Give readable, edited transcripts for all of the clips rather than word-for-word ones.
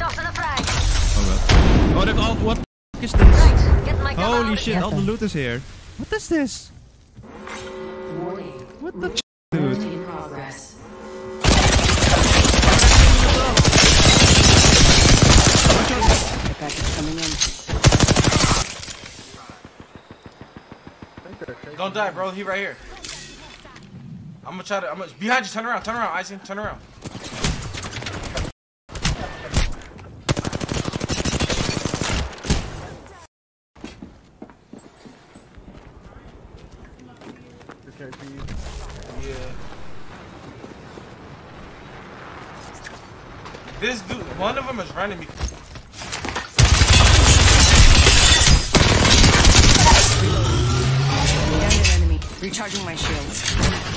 Oh, they've all. What the f is this? Holy shit! All the loot is here. What is this? What the f, dude? Don't die, bro. He right here. I'm gonna try to. I'm gonna behind you. Turn around. Turn around. Icing. Turn around. Yeah. This dude. One of them is running me. Recharging my shields.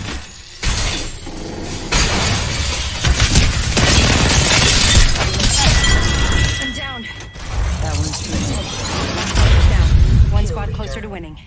I'm down. That one's good. Down. One spot closer to winning.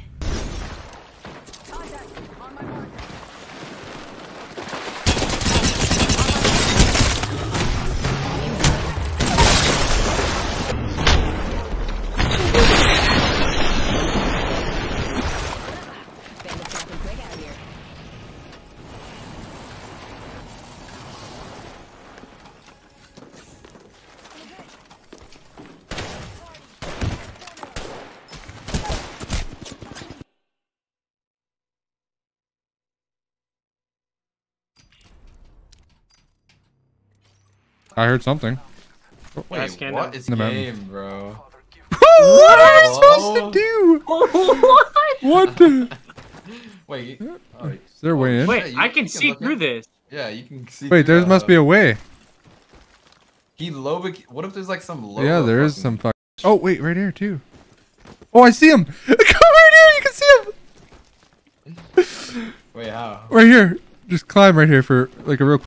I heard something. Wait, what is the game, bro? What are you supposed to do? What the? Wait, is there a way in? Wait, I can see through this. Yeah, you can see. Wait, there must be a way. What if there's like some low? Yeah, there is some fuck. Oh, wait, right here too. Oh, I see him. Come right here. You can see him. Wait, how? Right here. Just climb right here for like a real.